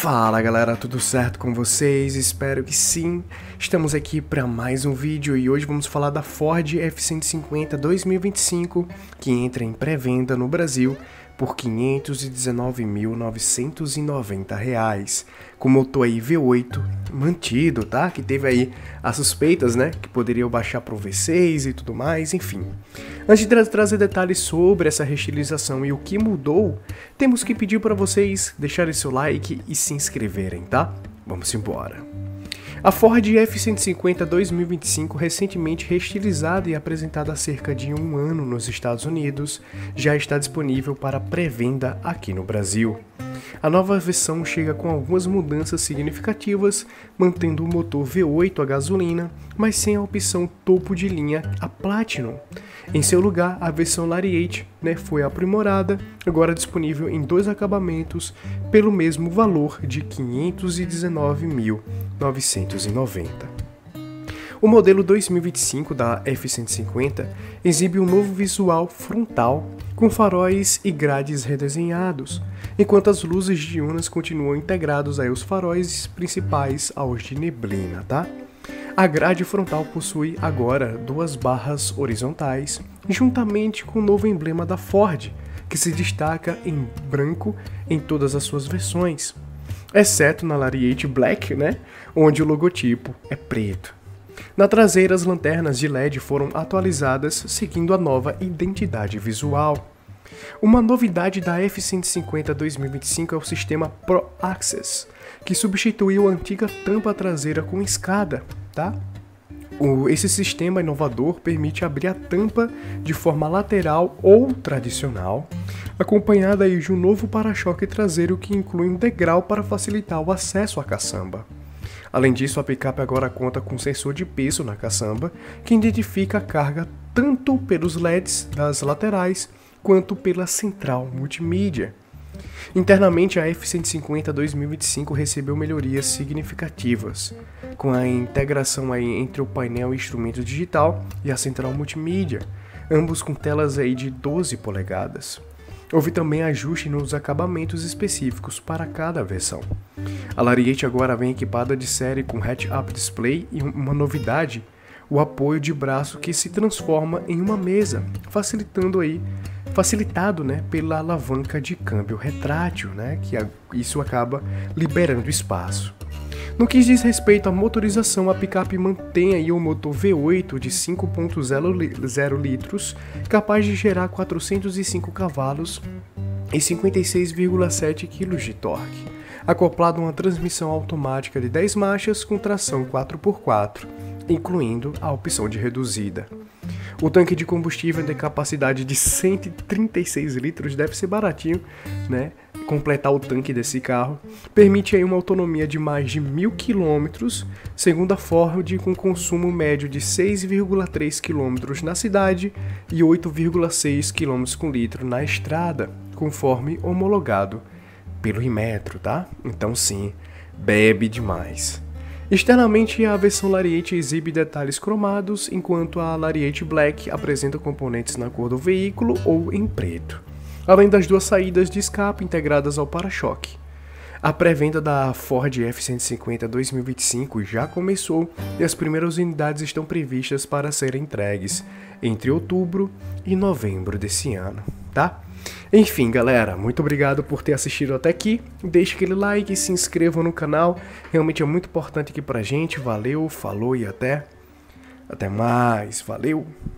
Fala galera, tudo certo com vocês? Espero que sim. Estamos aqui para mais um vídeo e hoje vamos falar da Ford F-150 2025 que entra em pré-venda no Brasil por R$ 519.990, com motor aí V8 mantido, tá? Que teve aí as suspeitas, né? Que poderia baixar para o V6 e tudo mais, enfim. Antes de trazer detalhes sobre essa reestilização e o que mudou, temos que pedir para vocês deixarem seu like e se inscreverem, tá? Vamos embora. A Ford F-150 2025, recentemente reestilizada e apresentada há cerca de um ano nos Estados Unidos, já está disponível para pré-venda aqui no Brasil. A nova versão chega com algumas mudanças significativas, mantendo o motor V8 a gasolina, mas sem a opção topo de linha a Platinum. Em seu lugar, a versão Lariat, foi aprimorada, agora disponível em dois acabamentos, pelo mesmo valor de R$ 519.990. O modelo 2025 da F-150 exibe um novo visual frontal, com faróis e grades redesenhados, enquanto as luzes diurnas continuam integrados aos faróis principais aos de neblina, tá? A grade frontal possui agora duas barras horizontais, juntamente com o novo emblema da Ford, que se destaca em branco em todas as suas versões, exceto na Lariat Black, onde o logotipo é preto. Na traseira, as lanternas de LED foram atualizadas, seguindo a nova identidade visual. Uma novidade da F-150 2025 é o sistema Pro Access, que substituiu a antiga tampa traseira com escada, tá? Esse sistema inovador permite abrir a tampa de forma lateral ou tradicional, acompanhada aí de um novo para-choque traseiro que inclui um degrau para facilitar o acesso à caçamba. Além disso, a picape agora conta com sensor de peso na caçamba, que identifica a carga tanto pelos LEDs das laterais quanto pela central multimídia. Internamente, a F-150 2025 recebeu melhorias significativas, com a integração aí entre o painel e instrumento digital e a central multimídia, ambos com telas aí de 12 polegadas. Houve também ajuste nos acabamentos específicos para cada versão. A Lariat agora vem equipada de série com head-up display e uma novidade, o apoio de braço que se transforma em uma mesa, facilitado pela alavanca de câmbio retrátil, que isso acaba liberando espaço. No que diz respeito à motorização, a picape mantém aí o motor V8 de 5.0 litros, capaz de gerar 405 cavalos e 56,7 kg de torque, acoplado a uma transmissão automática de 10 marchas com tração 4x4, incluindo a opção de reduzida. O tanque de combustível tem capacidade de 136 litros, deve ser baratinho, completar o tanque desse carro. Permite aí uma autonomia de mais de 1.000 km, segundo a Ford, com consumo médio de 6,3 km na cidade e 8,6 km com litro na estrada, conforme homologado pelo Inmetro, tá? Então sim, bebe demais. Externamente, a versão Lariat exibe detalhes cromados, enquanto a Lariat Black apresenta componentes na cor do veículo ou em preto, além das duas saídas de escape integradas ao para-choque. A pré-venda da Ford F-150 2025 já começou e as primeiras unidades estão previstas para serem entregues entre outubro e novembro desse ano, tá? Enfim, galera, muito obrigado por ter assistido até aqui. Deixe aquele like e se inscreva no canal. Realmente é muito importante aqui pra gente. Valeu, falou e até mais. Valeu!